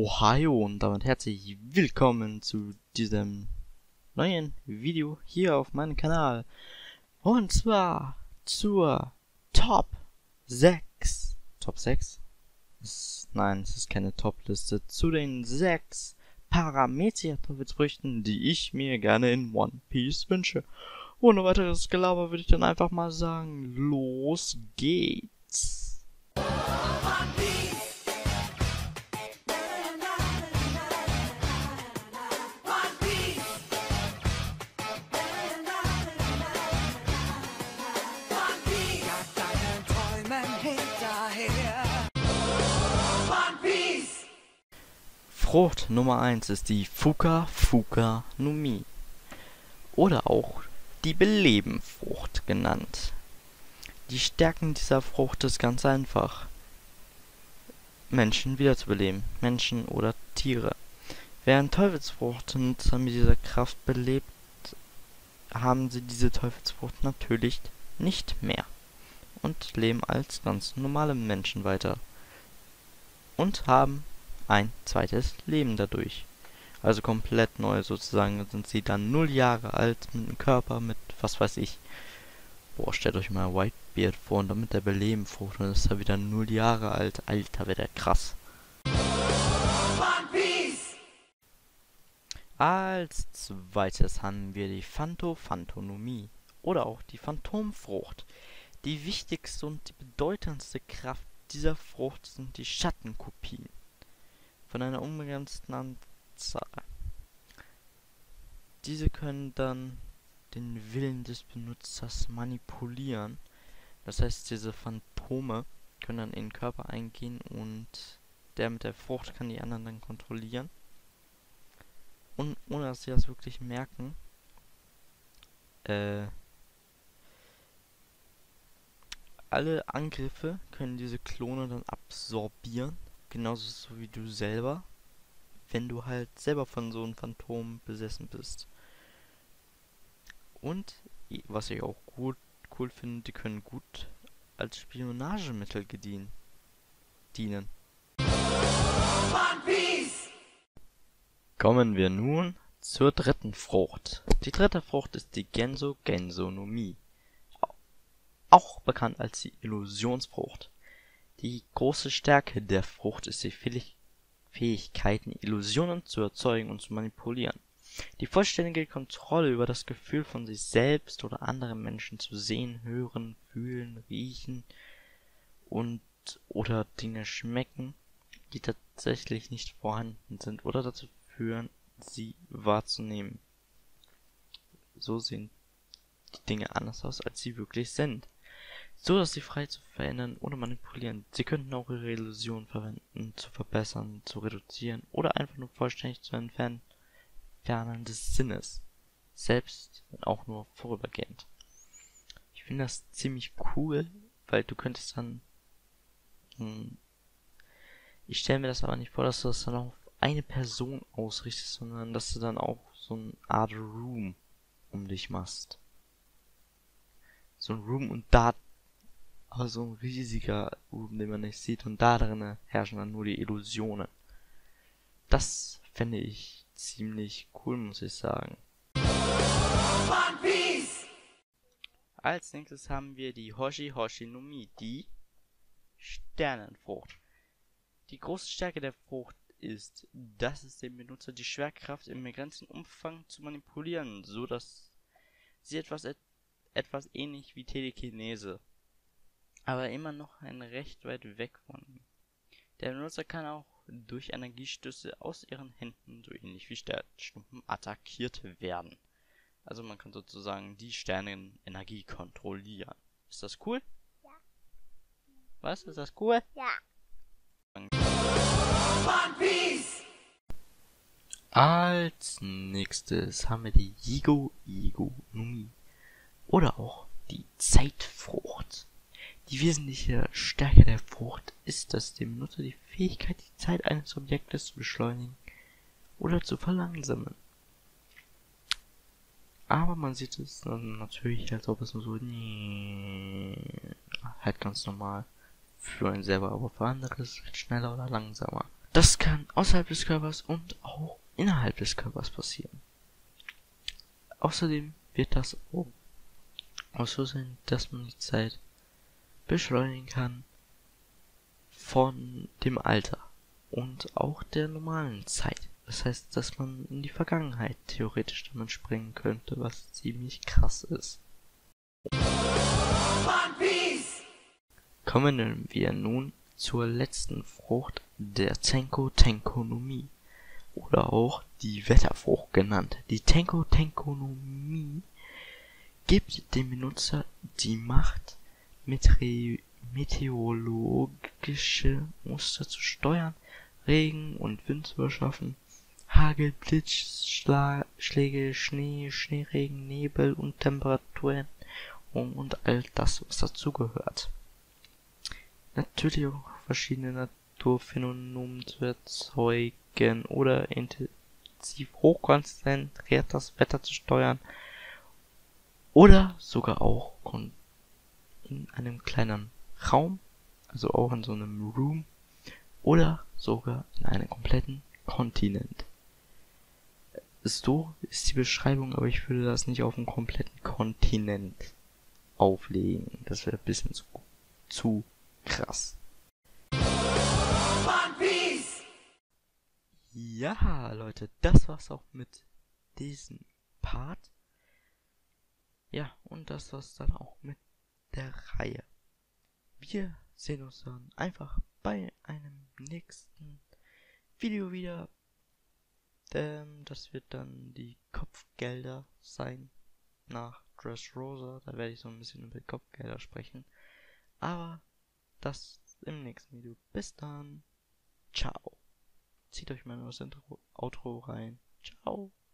Ohio und damit herzlich willkommen zu diesem neuen Video hier auf meinem Kanal. Und zwar zur Top 6. Top 6? Nein, es ist keine Top-Liste. Zu den 6 Parameter-Teufelsfrüchten, die ich mir gerne in One Piece wünsche. Ohne weiteres Gelaber würde ich dann einfach mal sagen, los geht's. Frucht Nummer 1 ist die Fuka Fuka no Mi oder auch die Belebenfrucht genannt. Die Stärken dieser Frucht ist ganz einfach. Menschen wiederzubeleben, Menschen oder Tiere. Während Teufelsfruchten mit dieser Kraft belebt, haben sie diese Teufelsfrucht natürlich nicht mehr und leben als ganz normale Menschen weiter und haben ein zweites Leben dadurch. Also komplett neu sozusagen, sind sie dann 0 Jahre alt mit einem Körper mit, was weiß ich. Boah, stellt euch mal Whitebeard vor und damit der Belebenfrucht und ist er wieder 0 Jahre alt. Alter, wird der krass. One Piece! Als zweites haben wir die Phantonomie oder auch die Phantomfrucht. Die wichtigste und die bedeutendste Kraft dieser Frucht sind die Schattenkopien von einer unbegrenzten Anzahl. Diese können dann den Willen des Benutzers manipulieren. Das heißt, diese Phantome können dann in den Körper eingehen und der mit der Frucht kann die anderen dann kontrollieren. Und ohne dass sie das wirklich merken, alle Angriffe können diese Klone dann absorbieren. Genauso so wie du selber, wenn du halt selber von so einem Phantom besessen bist. Und, was ich auch cool finde, die können gut als Spionagemittel dienen. One Piece! Kommen wir nun zur dritten Frucht. Die dritte Frucht ist die Genso no Mi, auch bekannt als die Illusionsfrucht. Die große Stärke der Frucht ist die Fähigkeit, Illusionen zu erzeugen und zu manipulieren. Die vollständige Kontrolle über das Gefühl von sich selbst oder anderen Menschen zu sehen, hören, fühlen, riechen und oder Dinge schmecken, die tatsächlich nicht vorhanden sind oder dazu führen, sie wahrzunehmen. So sehen die Dinge anders aus, als sie wirklich sind. So dass sie frei zu verändern oder manipulieren. Sie könnten auch ihre Illusion verwenden, zu verbessern, zu reduzieren oder einfach nur vollständig zu entfernen des Sinnes. Selbst wenn auch nur vorübergehend. Ich finde das ziemlich cool, weil du könntest dann... Ich stelle mir das aber nicht vor, dass du das dann auf eine Person ausrichtest, sondern dass du dann auch so eine Art Room um dich machst. So ein Room und da aber so ein riesiger Room, den man nicht sieht und da drinnen herrschen dann nur die Illusionen. Das fände ich ziemlich cool, muss ich sagen. One Piece! Als nächstes haben wir die Hoshi no Mi, die Sternenfrucht. Die große Stärke der Frucht ist, dass es dem Benutzer die Schwerkraft im begrenzten Umfang zu manipulieren, so dass sie etwas ähnlich wie Telekinese, aber immer noch recht weit weg von ihm. Der Benutzer kann auch durch Energiestöße aus ihren Händen, so ähnlich wie Sternschnuppen, attackiert werden. Also man kann sozusagen die Sternenenergie kontrollieren. Ist das cool? Ja. Was? Ist das cool? Ja. One Piece! Als nächstes haben wir die Yigo no Mi oder auch die Zeitfrucht. Die wesentliche Stärke der Frucht ist, dass dem Benutzer die Fähigkeit, die Zeit eines Objektes zu beschleunigen oder zu verlangsamen. Aber man sieht es dann natürlich, als ob es nur so halt ganz normal für einen selber, aber für andere ist es schneller oder langsamer. Das kann außerhalb des Körpers und auch innerhalb des Körpers passieren. Außerdem wird das auch so sein, dass man die Zeit beschleunigen kann von dem Alter und auch der normalen Zeit. Das heißt, dass man in die Vergangenheit theoretisch damit springen könnte, was ziemlich krass ist. One Piece! Kommen wir nun zur letzten Frucht der Tenko-Tenkonomie oder auch die Wetterfrucht genannt. Die Tenko-Tenkonomie gibt dem Benutzer die Macht, meteorologische Muster zu steuern, Regen und Wind zu erschaffen, Hagel, Blitzschläge, Schnee, Schneeregen, Nebel und Temperaturen und all das, was dazugehört. Natürlich auch verschiedene Naturphänomene zu erzeugen oder intensiv hochkonzentriert das Wetter zu steuern oder sogar auch in einem kleinen Raum, also auch in so einem Room oder sogar in einem kompletten Kontinent. So ist die Beschreibung, aber ich würde das nicht auf einen kompletten Kontinent auflegen. Das wäre ein bisschen zu krass. One Piece! Ja, Leute, das war's auch mit diesem Part. Ja, und das war's dann auch mit der Reihe. Wir sehen uns dann einfach bei einem nächsten Video wieder. Das wird dann die Kopfgelder sein nach Dressrosa. Da werde ich so ein bisschen über Kopfgelder sprechen. Aber das im nächsten Video. Bis dann. Ciao. Zieht euch mal das Outro rein. Ciao.